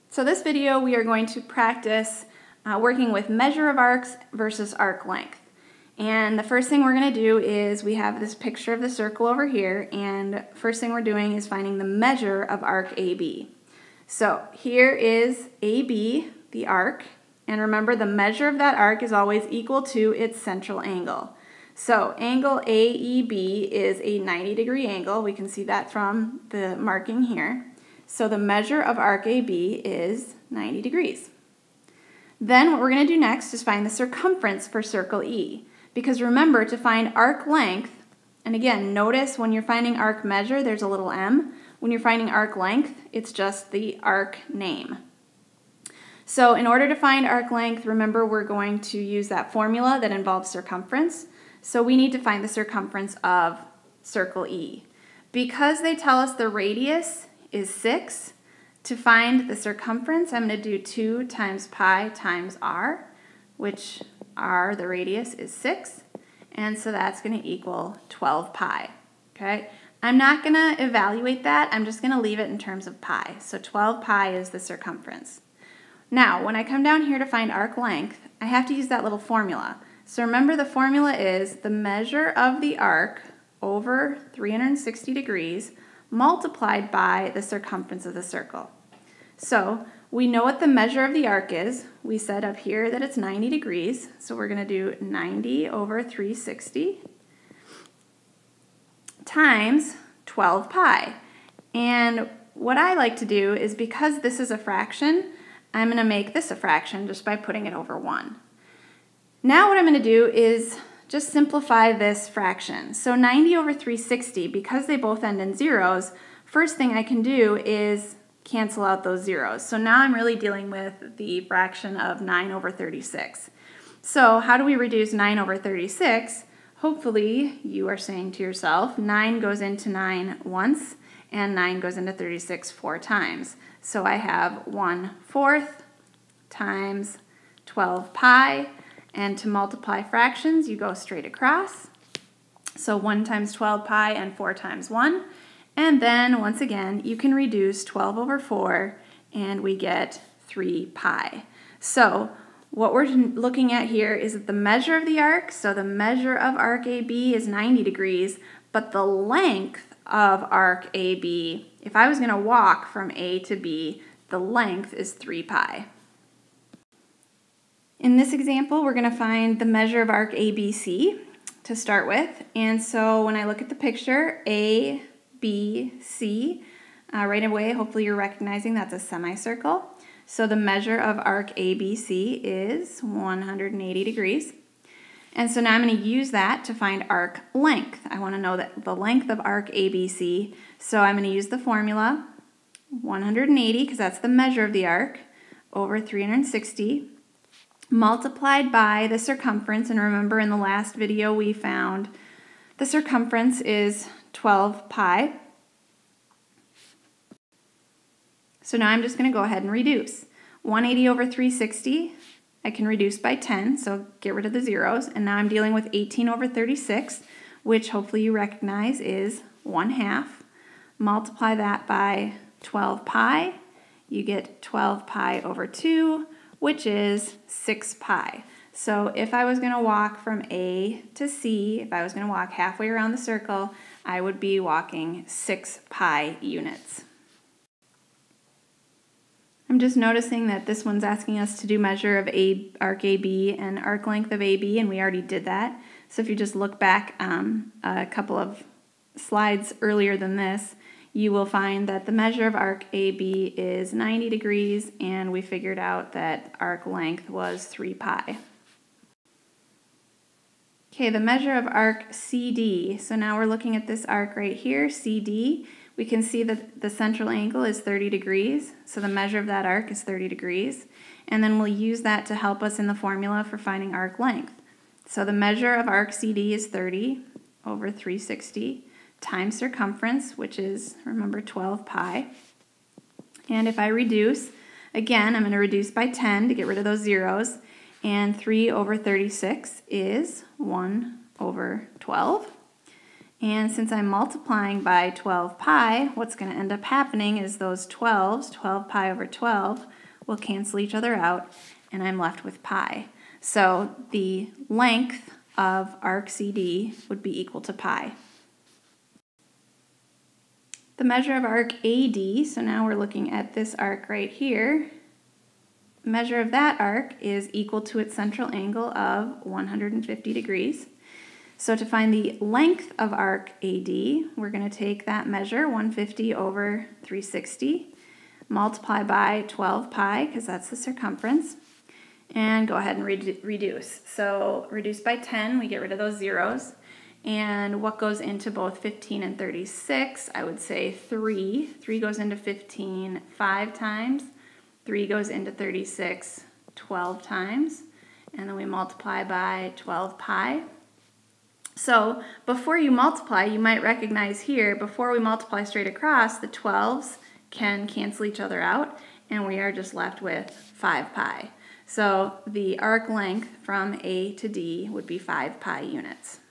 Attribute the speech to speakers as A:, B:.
A: So this video we are going to practice working with measure of arcs versus arc length. And the first thing we're going to do is we have this picture of the circle over here, and first thing we're doing is finding the measure of arc AB. So here is AB, the arc, and remember the measure of that arc is always equal to its central angle. So angle AEB is a 90-degree angle. We can see that from the marking here. So the measure of arc AB is 90 degrees. Then what we're going to do next is find the circumference for circle E. Because remember, to find arc length, and again, notice when you're finding arc measure, there's a little m. When you're finding arc length, it's just the arc name. So in order to find arc length, remember we're going to use that formula that involves circumference. So we need to find the circumference of circle E. Because they tell us the radius is 6, to find the circumference, I'm going to do 2 times pi times r, which r, the radius, is 6, and so that's going to equal 12 pi. Okay? I'm not going to evaluate that. I'm just going to leave it in terms of pi. So 12 pi is the circumference. Now, when I come down here to find arc length, I have to use that little formula. So remember, the formula is the measure of the arc over 360 degrees multiplied by the circumference of the circle. So we know what the measure of the arc is. We said up here that it's 90 degrees, so we're going to do 90 over 360 times 12 pi. And what I like to do is, because this is a fraction, I'm going to make this a fraction just by putting it over 1. Now what I'm going to do is just simplify this fraction. So 90 over 360, because they both end in zeros, first thing I can do is cancel out those zeros. So now I'm really dealing with the fraction of 9 over 36. So how do we reduce 9 over 36? Hopefully you are saying to yourself, 9 goes into 9 once, and 9 goes into 36 4 times. So I have 1/4 times 12 pi, and to multiply fractions, you go straight across. So 1 times 12 pi and 4 times 1. And then, once again, you can reduce 12 over 4, and we get 3 pi. So what we're looking at here is that the measure of the arc, so the measure of arc AB is 90 degrees, but the length of arc AB, if I was going to walk from A to B, the length is 3 pi. In this example, we're going to find the measure of arc ABC to start with. And so when I look at the picture, A, B, C, right away, hopefully you're recognizing that's a semicircle. So the measure of arc ABC is 180 degrees. And so now I'm going to use that to find arc length. I want to know that the length of arc ABC. So I'm going to use the formula 180, because that's the measure of the arc, over 360, multiplied by the circumference. And remember, in the last video we found the circumference is 12 pi. So now I'm just going to go ahead and reduce. 180 over 360, I can reduce by 10, so get rid of the zeros. And now I'm dealing with 18 over 36, which hopefully you recognize is 1/2. Multiply that by 12 pi, you get 12 pi over 2, which is 6 pi. So if I was going to walk from A to C, if I was going to walk halfway around the circle, I would be walking 6 pi units. I'm just noticing that this one's asking us to do measure of arc AB and arc length of AB, and we already did that. So if you just look back a couple of slides earlier than this, you will find that the measure of arc AB is 90 degrees, and we figured out that arc length was 3 pi. Okay, the measure of arc CD. So now we're looking at this arc right here, CD. We can see that the central angle is 30 degrees, so the measure of that arc is 30 degrees. And then we'll use that to help us in the formula for finding arc length. So the measure of arc CD is 30 over 360 times circumference, which is, remember, 12 pi. And if I reduce, again, I'm going to reduce by 10 to get rid of those zeros. And 3 over 36 is 1 over 12. And since I'm multiplying by 12 pi, what's going to end up happening is those 12s, 12 pi over 12, will cancel each other out, and I'm left with pi. So the length of arc CD would be equal to pi. The measure of arc AD, so now we're looking at this arc right here, the measure of that arc is equal to its central angle of 150 degrees. So to find the length of arc AD, we're going to take that measure, 150 over 360, multiply by 12 pi, because that's the circumference, and go ahead and reduce. So reduce by 10, we get rid of those zeros. And what goes into both 15 and 36? I would say 3. 3 goes into 15 5 times. 3 goes into 36 12 times. And then we multiply by 12 pi. So before you multiply, you might recognize here, before we multiply straight across, the 12s can cancel each other out, and we are just left with 5 pi. So the arc length from A to D would be 5 pi units.